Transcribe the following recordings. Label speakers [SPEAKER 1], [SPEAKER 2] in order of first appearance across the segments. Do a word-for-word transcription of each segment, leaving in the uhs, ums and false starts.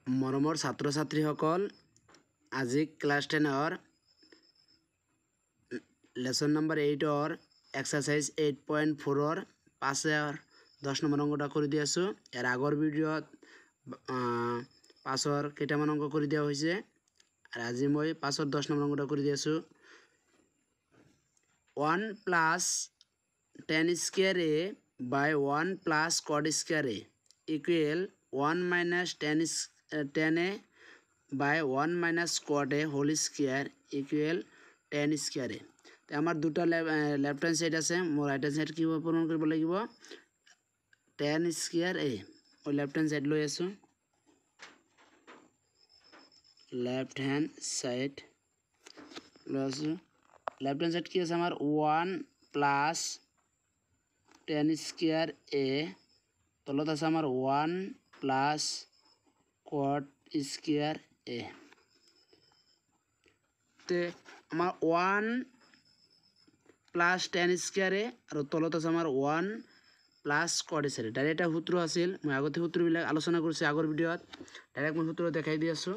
[SPEAKER 1] মৰমৰ ছাত্ৰ ছাত্ৰীসকল আজি ক্লাছ টেনৰ lesson number eight or exercise eight point four অৰ পাঁচৰ দহ নম্বৰ অংকটা কৰি দি আছো ইয়াৰ আগৰ ভিডিঅ'ত পাঁচৰ কেইটামান অংক কৰি দিয়া হৈছে আৰু আজি মই পাঁচৰ দহ নম্বৰ অংকটা কৰি দি আছো one plus tan square a by one plus cot square a equal one minus tan tan a by one minus cot a whole square equal tan square a তে আমার দুটা লেফট হ্যান্ড সাইড আছে মোৰ right hand side কি পূরণ কৰিব লাগিব tan square a ও লেফট হ্যান্ড সাইড লৈ আছো লেফট হ্যান্ড সাইড লৈ আছো লেফট হ্যান্ড সাইড কি আছে আমার one plus tan square a তলত আছে আমার one plus cot square a তে আমার one plus tan square a আৰু তলত আছে আমাৰ one plus cot square a direct সূত্ৰ আছিল মই আগতে সূত্ৰবিলাক আলোচনা কৰিছো আগৰ ভিডিঅ'ত ডাইৰেক্ট মই সূত্ৰ দেখাই দি আছো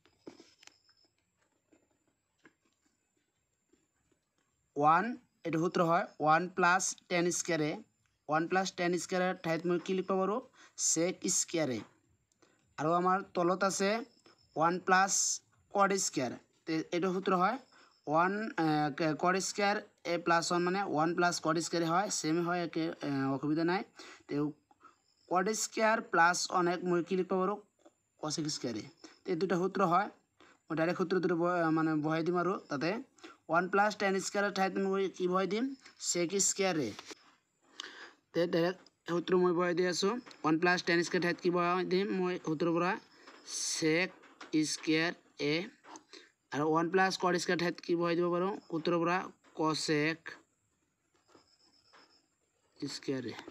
[SPEAKER 1] one এটো সূত্ৰ হয় one plus tan square a one plus tan square a ঠাইত মই কি লিখিব পাৰো sec square a আৰু আমাৰ তলত আছে one plus cot square তে এটো সূত্ৰ হয় one cot square a plus one মানে one plus cot square হয় সেম হয় একে অসুবিধা নাই তে cot square plus one এক মই কি লিখিব পাৰো cosec square তে দুটা সূত্ৰ হয় মই ডাইৰেক্ট সূত্ৰ দুটো মানে বহাই দিম আৰু তাতে one plus tan square ঠাইত মই কি বহাই দিম sec square তে ডাইৰেক্ট সূত্ৰ মই বহাই দি আছো one plus tan square ঠাইত কি বহাই দিম মই সূত্ৰৰ পৰা sec square a আৰু one plus cot square ঠাইত কি বহাই দিব পাৰো সূত্ৰৰ পৰা cosec square a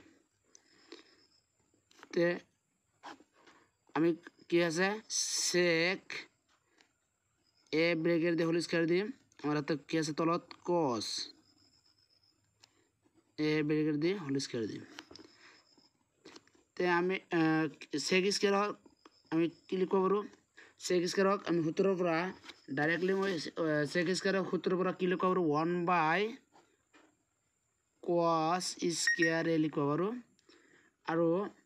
[SPEAKER 1] তে আমি কি আছে sec a ব্র্যাকেট দিয়ে হোল স্কয়ার দিম আমার হাতে কি আছে তলত cos a ব্র্যাকেট দিয়ে হোল স্কয়ার দিম তে আমি sec square আমি কি লিখব পাৰো sec square আমি সূত্ৰৰ পৰা ডাইৰেক্টলি মই sec square সূত্ৰৰ পৰা কি লিখব পাৰো one by cos square a লিখব পাৰো আৰু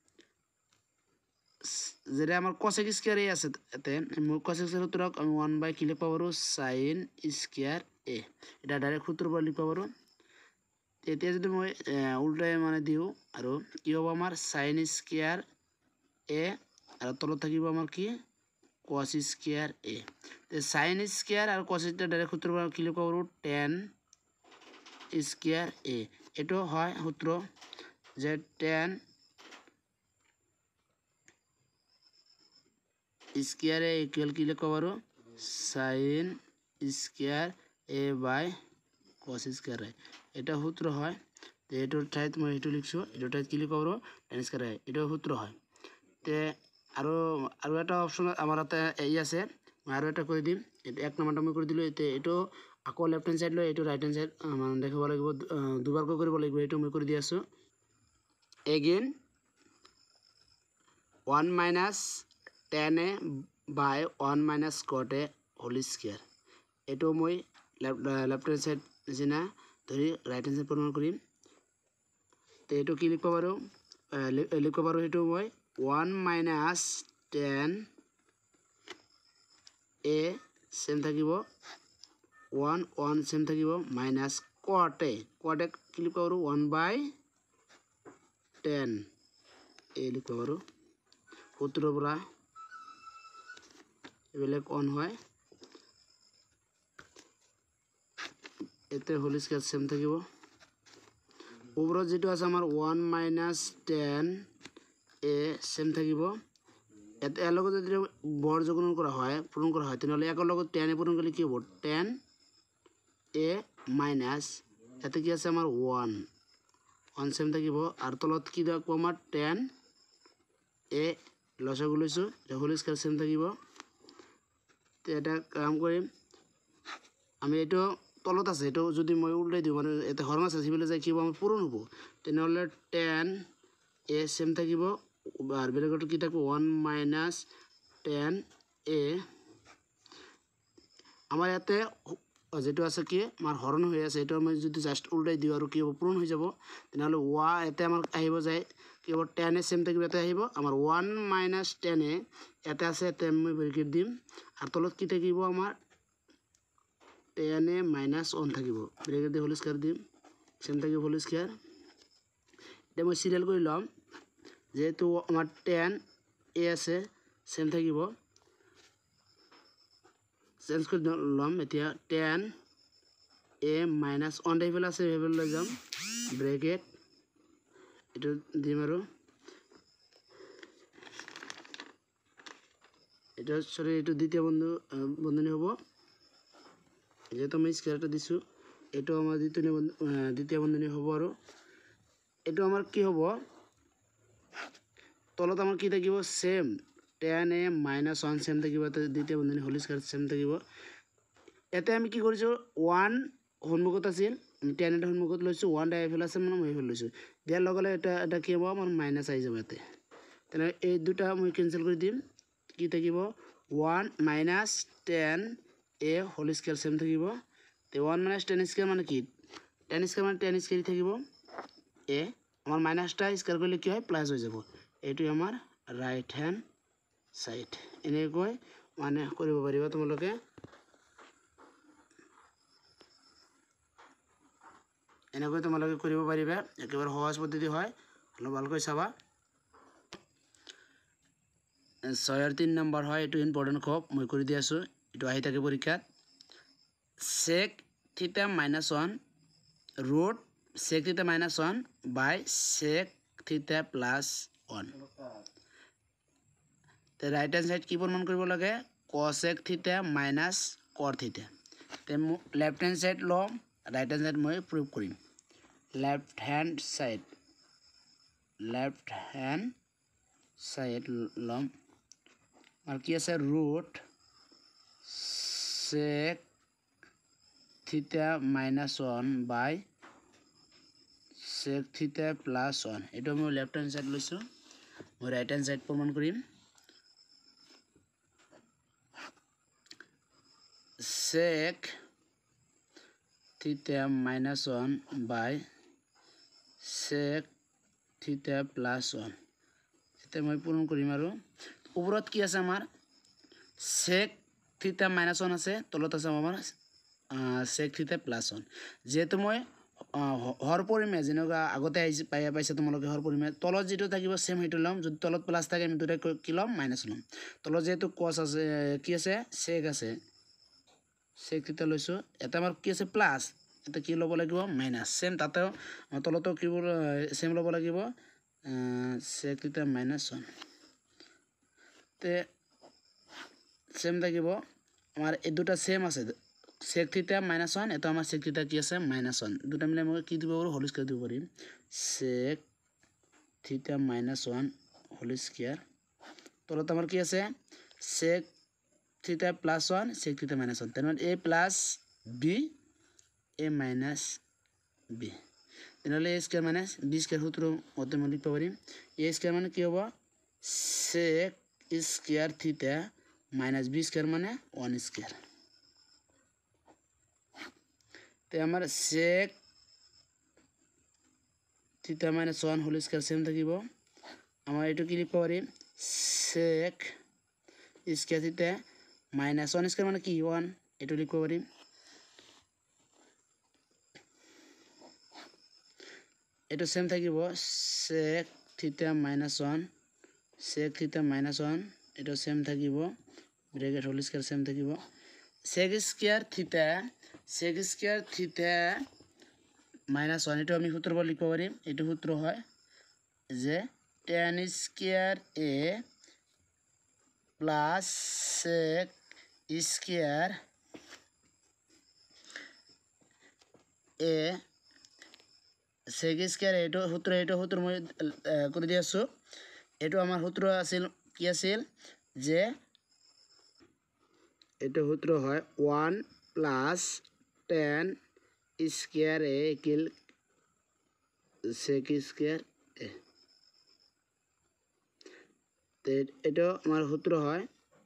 [SPEAKER 1] যেটা আমার cosec square a আছে এতে মই cosec square সূত্রক আমি one by কি লিখব পাৰো sin square a এটা ডাইরেক্ট সূত্ৰৰ পৰা লিখব পাৰো এতিয়া যদি মই উল্টাই মানে দিও আৰু কি হ'ব আমাৰ sin square a আৰু তলত থাকিব আমাৰ কি cos square a তে sin square আৰু cos টা ডাইরেক্ট সূত্ৰৰ পৰা কি লিখব পাৰো tan square a এটো হয় সূত্র যে tan square a equal কি লিখব পাৰো sin square a by cos square a এটা সূত্র হয় তে এটোৰ ঠাইত মই এটো লিখছো এটোৰ ঠাইত কি লিখব পাৰো tan square a এটা সূত্র হয় তে আৰু আৰু এটা অপচন আমাৰ হাতে এই আছে মই আৰু এটা কৰি দিম এক নম্বৰটা মই কৰি দিলো এতে এটো আকৌ লেফট হ্যান্ড সাইড লৈ এটো রাইট হ্যান্ড সাইড মানে দেখাব লাগিব দুবাৰকৈ কৰিব লাগিব এটো মই কৰি দি আছো again one minus tan a by one minus cot a whole square এটো মই লেফট হ্যান্ড সাইড যেনা ধৰি রাইট হ্যান্ড সাইড পূৰণ কৰিম তে এটো কি লিখব পাৰো লিখব পাৰো এটো মই one minus tan a same থাকিব one one সেম থাকিব minus cot a cot a কি লিখব পাৰো one by tan a লিখব পাৰো সূত্ৰৰ পৰা এবেলেক অন হয় এতে হোল স্কয়ার সেম থাকিব ওপৰত যেটো আছে আমাৰ one minus tan a same থাকিব এতে এলগত যদি বৰ যোগন কৰা হয় পূৰণ কৰা হয় তেনলে একৰ লগত tan a পূৰণ কৰিলে কি হ'ব tan a minus এতে কি আছে আমাৰ one one সেম থাকিব আৰু তলত কি দাও আমাৰ tan a লসাগু লৈছো এটা হোল স্কয়ার সেম থাকিব তে এটা কাম কৰিম আমি এটো তলত আছে এটো যদি মই উল্টাই দিও মানে এতে হৰণ আছে সিবিলে যাই কি হ'ব আমাৰ পূৰণ হ'ব তেনলে tan a সেম থাকিব আর ব্র্যাকেট কি থাকবে one minus টেন এ আমাৰ ইয়াতে যেটো আছে কি আমাৰ হৰণ হৈ আছে এটো আমি যদি জাস্ট উল্টাই দিও আৰু কি হ'ব পূৰণ হৈ যাব তেনেহলে y এতে আমাৰ আহিব যায় কি হ'ব টেন এ সেম থাকিব এতে আহিব আমাৰ ওৱান মাইনাছ টেন এ এতে আছে এতে আমি ব্ৰেকেট দিম আৰু তলত কি থাকিব আমাৰ টেন এ মাইনাছ ওৱান থাকিব ব্ৰেকেট দি হোল স্কয়াৰ দিম সেম থাকিব হোল স্কয়াৰ এটা মই সিরিয়াল কৰি লম যেহেতু আমাৰ টেন এ আছে সেম থাকিব চেঞ্জ কৰি লম এতিয়া টেন এ মাইনাছ ওৱান টাইপল আছে হেবল লৈ যাম ব্ৰেকেট এটো দিম আৰু এটা সরি এটো দ্বিতীয় বন্ধু বন্ধনী হ'ব যেহেতু আমি স্কয়ারটা দিছো এটো আমাৰ দ্বিতীয় দ্বিতীয় বন্ধনী হ'ব আৰু এটো আমাৰ কি হ'ব তলত আমাৰ কি থাকিব same tan a minus one same থাকিব এতে দ্বিতীয় বন্ধনী হোল স্কয়ার সেম থাকিব এতে আমি কি কৰিছো ওৱান সন্মুখত আছিল আমি টেন এর সন্মুখত লৈছো ওৱান ডাই ফেল আছে মানে মই ফেল লৈছো দিয়াৰ লগে লগে এটা এটা কি হ'ব আমাৰ মাইনাছ আহি যাব এতে তেনে এই দুটা মই কেনসেল কৰি দিম কি থাকিব one minus tan a whole square same থাকিব তে ওৱান মাইনাছ টেন স্কয়ার মানে কি টেন স্কয়ার মানে টেন স্কয়ার থাকিব এ আমাৰ মাইনাছটা স্কয়ার কৰিলে কি হয় প্লাস হৈ যাব এইটো আমাৰ রাইট হ্যান্ড সাইড এনেকৈ মানে কৰিব পাৰিবা তোমালোকে এনেকৈ তোমালোকে কৰিব পাৰিবা একেবাৰে সহজ পদ্ধতি হয় অলপ ভালকৈ চাবা ছয় তিন নম্বৰ হয় এটো ইম্পৰ্টেন্ট খুব মই কৰি দি আছো এটো আহি থাকে পৰীক্ষাত sec theta minus one root sec theta minus one by sec theta plus one তে রাইট হ্যান্ড সাইড কি প্রমাণ কৰিব লাগে cosec theta minus cot theta তে লেফট হ্যান্ড সাইড লম রাইট হ্যান্ড সাইড মই প্রুভ কৰিম left hand side left hand side লম আর কি আছে root sec theta minus one by sec theta plus one এটো মই লেফট হ্যান্ড সাইড লৈছো মই রাইট হ্যান্ড সাইড প্রমাণ কৰিম sec theta minus one by sec theta plus one এটা মই পূৰণ কৰিম আৰু ওপৰত কি আছে আমাৰ sec theta minus ওৱান আছে তলত আছে আমাৰ sec theta plus ওৱান যেহেতু মই হৰ পৰিমে যেনেকা আগতে আইছে পাইয়া পাইছে তোমালোকে হৰ পৰিমে তলত যেটো থাকিব সেম হেটো লম যদি তলত প্লাস থাকে আমি দুটা কি লম মাইনাস লম তলত যেহেতু cos আছে কি আছে sec আছে sec theta লৈছো এটা আমাৰ কি আছে প্লাস এটা কি লব লাগিব মাইনাস সেম তাতেও তলতো কি সেম লব লাগিব sec theta minus ওৱান তে সেম থাকিব আমাৰ এই দুটা সেম আছে sec theta minus ওৱান এটা আমাৰ sec theta কি আছে minus ওৱান দুটা মিলাই মই কি দিব পাৰো হোল স্কয়ার দিব পাৰিম sec theta minus one whole square তলত আমাৰ কি আছে sec theta plus one sec theta minus one তেনে a plus b a minus b তেনেহলে a স্কয়ার minus b স্কয়ার সূত্র মতে মই লিখব পাৰিম a স্কয়ার মানে কি হ'ব sec square theta minus b square মানে ওৱান স্কয়ার তে আমাৰ sec theta minus one whole square same থাকিব আমাৰ এটো কি লিখব পাৰিম sec square theta minus one square মানে কি ওৱান এটো লিখব পাৰিম এটো সেম থাকিব sec theta minus one sec theta minus one এটো সেম থাকিব ব্র্যাকেট হোল স্কয়ার সেম থাকিব sec square theta sec square theta minus one এটো আমি সূত্র লিখব পাৰিম এটো সূত্র হয় যে tan square a plus sec square a sec square এটো সূত্র এটো সূত্র মই কৰি দি আছো এটো আমাৰ সূত্র আছিল কি আছিল যে এটো সূত্র হয় one plus tan square a equal sec square a তে এটো আমাৰ সূত্র হয়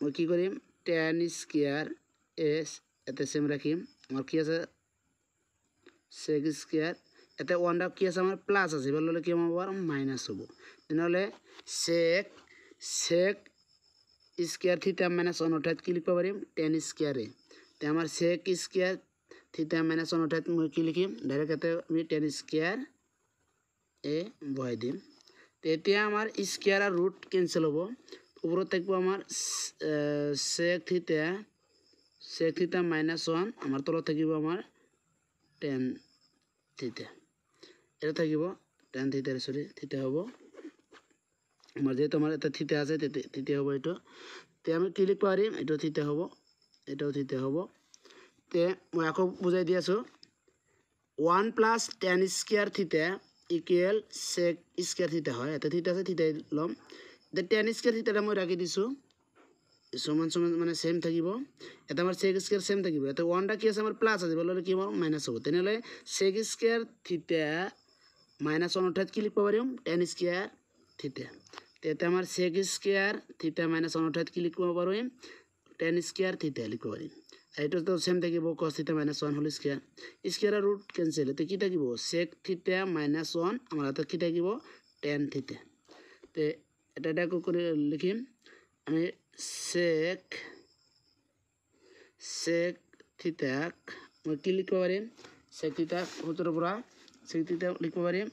[SPEAKER 1] মই কি কৰিম tan স্কয়ার s এতে সেম রাখিম আমার কি আছে sec স্কয়ার এতে one টা কি আছে আমার প্লাস আছে এবার হলে কি আমার মাইনাস হবে তাহলে sec sec square theta minus one অর্থাৎ কি লিখতে পারি tan স্কয়ার এ তে আমার sec square theta minus one অর্থাৎ মই কি লিখিম ডাইরেক্ট এতে আমি tan স্কয়ার এ বহাই দিম তে এতিয়া আমার স্কয়ার আর রুট ক্যান্সেল হবো উপরে থাকবো আমার sec theta sec theta minus one আমার তলত থাকিব আমার tan থিটা এটা থাকিব tan থিটা সরি থিটা হবো আমার যেহেতু আমার এটা থিটা আছে থিটা হবো এটা তে আমি কি লিখতে পারি এটা থিটা হবো এটাও থিটা হবো তে মই আকৌ বুঝাই দি আছো one plus tan square theta equal sec square theta হয় এটা থিটা আছে থিটা লম তে tan স্কয়ার থিটাটা মই রাখি দিছো সমান সমান মানে সেম থাকিব এটা আমার sec স্কয়ার সেম থাকিব এটা one টা কি আছে আমার প্লাস আছে বললে কি আমার মাইনাস হবে তাহলে sec square theta minus one অর্থাৎ কি লিখতে পারিম tan স্কয়ার থিটা তেতে আমার sec square theta minus one অর্থাৎ কি লিখতে পারিম tan স্কয়ার থিটা লিখতে পারিম এটা তো সেম থাকিব cos theta minus one whole square square আর রুট ক্যান্সেল তে কি থাকিব sec থিটা মাইনাস one আমার হাতে কি থাকিব tan থিটা তে এটা এটা করে লিখিম আমি sec sec থিটা মই কি লিখতে পারিম sec থিটা সূত্ৰৰ পৰা sec থিটা লিখতে পারিম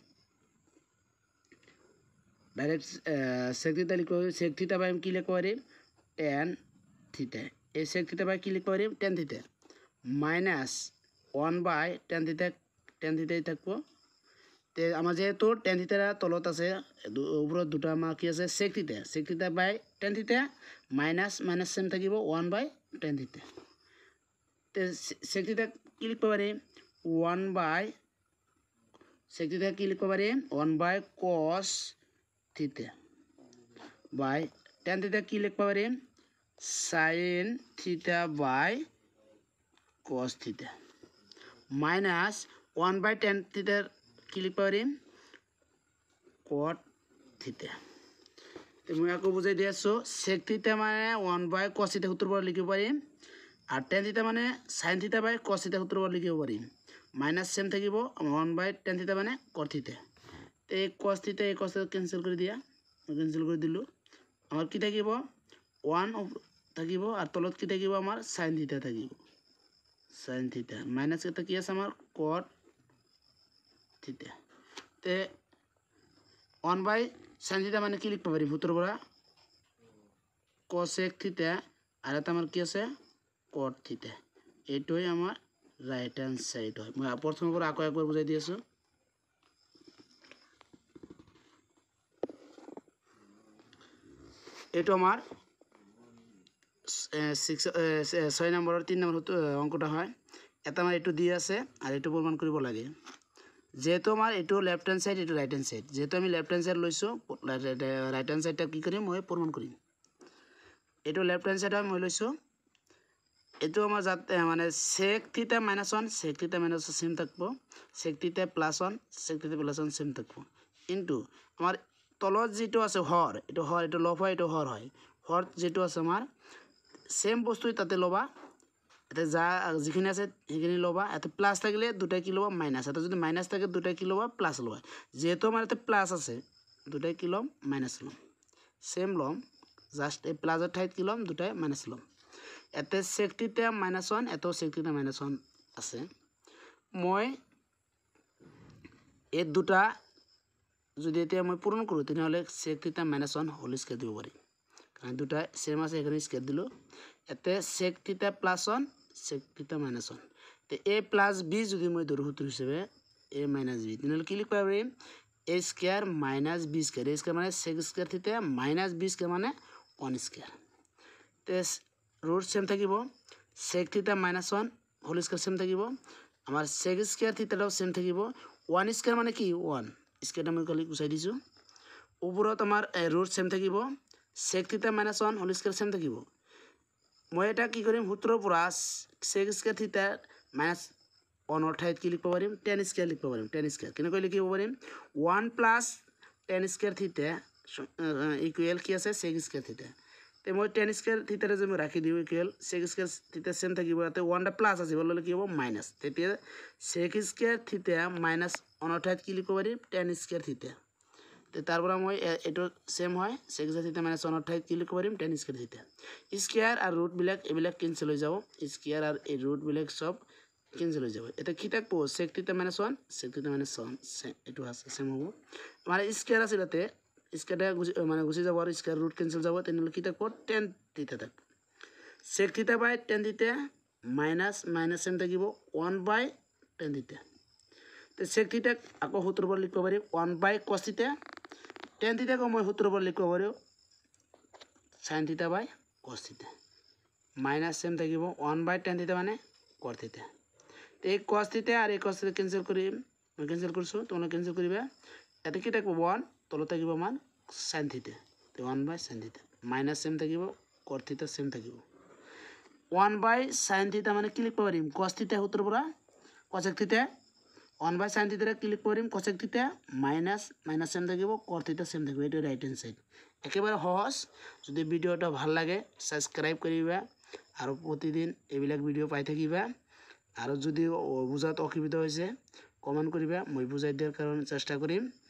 [SPEAKER 1] ডাইরেক্ট sec থিটা লিখতে পারিম sec থিটা বাই কি লিখতে পারিম tan থিটা এই sec থিটা বাই কি লিখতে পারিম tan theta minus one by tan theta tan থিটাই থাকবো তে আমার যেহেতু tan থিটার তলত আছে উপরে দুটা আমার কি আছে sec theta sec theta by tan theta minus minus same থাকিব one বাই tan থিটা তে sec থিটা কি লিখতে পারি one বাই sec থিটা কি লিখতে পারি one বাই cos থিটা বাই tan থিটা কি লিখতে পারি sin theta by cos theta minus one by tan থিটার কি লিখতে পারি cot থিটা তো মই আকৌ বুঝাই দি আছো sec থিটা মানে one বাই cos থিটা সূত্ৰৰ পৰা লিখিব পাৰিম আর tan থিটা মানে sin থিটা বাই cos থিটা সূত্ৰৰ পৰা লিখিব পাৰিম মাইনাস সেম থাকিব one বাই tan থিটা মানে cot থিটা এই cos থিটা এই cos থিটা ক্যান্সেল কৰি দিয়া মই ক্যান্সেল কৰি দিলো আমার কি থাকিব one থাকিব আর তলত কি থাকিব আমার sin থিটা থাকিব sin থিটা মাইনাস এটা কি আছে আমার cot থিটা তে one বাই sin থিটা মানে কি লিখতে পারি সূত্ৰৰ পৰা cosec থিটা আর এটা আমার কি আছে cot থিটা এইটোই আমার রাইট হ্যান্ড সাইড হয় মই প্রথমে পৰা আকৌ একবার বুঝাই দি আছো এটো আমার ছয় নম্বরের তিন নম্বর অঙ্কটা হয় এটা আমার এটো দিয়ে আছে আর এটো প্রমাণ কৰিব লাগে যেহেতু আমার এটো লেফট হ্যান্ড সাইড এটো রাইট হ্যান্ড সাইড যেহেতু আমি লেফট হ্যান্ড সাইড লইছো রাইট হ্যান্ড সাইডটা কি করিম মই প্রমাণ করিম এটো লেফট হ্যান্ড সাইড মই লইছো এটো আমার যাতে মানে sec theta minus one sec theta minus same থাকবো sec theta plus one sec theta plus one same থাকবো কিন্তু আমার তলত যেটো আছে হর এটো হর এটো লব হয় এটো হর হয় হর যেটো আছে আমার সেম বস্তুই তাতে লবা এটা যা যিখিনি আছে সেইখিনি লবা এতে প্লাস থাকিলে দুটা কি লবা মাইনাস এটা যদি মাইনাস থাকে দুটা কি লবা প্লাস লবা যেহেতু আমার এতে প্লাস আছে দুটা কি লম মাইনাস লম সেম লম জাস্ট এই প্লাসের ঠাইত কি লম দুটা মাইনাস লম এতে sec থিটা মাইনাস one এতো sec থিটা মাইনাস one আছে মই এই দুটা যদি এটা মই পূরণ কৰো তেনহলে sec theta minus one whole square দিব পারি কারণ দুটা সেম আছে এখানে স্কয়ার দিলো এতে sec theta plus one sec theta minus one তে a প্লাস b যদি মই ধৰো সূত্র হিচাপে a মাইনাস b তেনহলে কি লিখব পাৰি a square minus b square a square মানে sec square theta minus b square মানে one স্কয়ার তে রুট সেম থাকিব sec theta minus one whole square same থাকিব আমার sec স্কয়ার থিটাটাও সেম থাকিব one স্কয়ার মানে কি one স্কয়ারটা মই খালি গুছাই দিছো উপৰত আমাৰ রুট সেম থাকিব sec theta minus one whole square same থাকিব মই এটা কি কৰিম সূত্ৰৰ পৰা sec square theta minus one অৰ ঠাইত কি লিখিব পাৰিম tan স্কয়ার লিখিব পাৰিম tan স্কয়ার কেনেকৈ লিখিব পাৰিম one plus tan square theta equal কি আছে sec স্কয়ার থিটা তে তে মই tan স্কয়ার থিটাৰে যে মই ৰাখি দিও equal sec square theta same থাকিব ইয়াতে one টা প্লাস আছে বললে কি হ'ব মাইনাস তেতিয়া sec স্কয়ার থিটা মাইনাস অনঠাইত কি লিখিব পাৰিম tan স্কয়ার থিটা তে তাৰপৰা মই এটো সেম হয় sec স্কয়ার থিটা মাইনাস অনঠাইত কি লিখিব পাৰিম tan স্কয়ার থিটা স্কয়ার আৰু ৰুট বিলাক এবিলাক কেনসেল হৈ যাব স্কয়ার আৰু এই ৰুট বিলাক সব কেনসেল হৈ যাব এটা কি থাকব sec theta minus one sec theta minus one এটো আছে সেম হ'ব মানে স্কয়ার আছে তাতে স্কয়ার মানে গুছি যাব আৰু স্কয়ার ৰুট কেনসেল যাব তেনলে কি থাকব tan থিটা থাকব sec theta by tan theta minus minus same থাকিব one বাই tan থিটা তে sec থিটা আকৌ সূত্ৰৰ পৰা লিখিব পাৰি one বাই cos থিটা tan থিটা কো মই সূত্ৰৰ পৰা লিখিব পাৰো sin theta by cos theta minus same থাকিব one বাই tan থিটা মানে cos থিটা তে এই cos থিটা আৰু এই cos থিটা কেনসেল কৰিম মই কেনসেল কৰিছো তোমরা কেনসেল কৰিবা এতে কি থাকিব one তলত থাকিব মান sin থিটা তে one by sin theta minus same থাকিব cos থিটা সেম থাকিব one বাই sin থিটা মানে কি লিখিব পাৰিম cos থিটা সূত্ৰৰ পৰা cosec থিটা one বাই sin থিটা কি লিখিব পাৰিম cosec theta minus minus same থাকিব cos থিটা সেম থাকিব এটো রাইট হ্যান্ড সাইড একেবাৰে সহজ যদি ভিডিওটা ভাল লাগে সাবস্ক্রাইব কৰিবা আৰু প্ৰতিদিন এইবিলাক ভিডিও পাই থাকিবা আৰু যদি বুজাত অসুবিধা হৈছে কমেন্ট কৰিবা মই বুজাই দিয়াৰ কাৰণে চেষ্টা কৰিম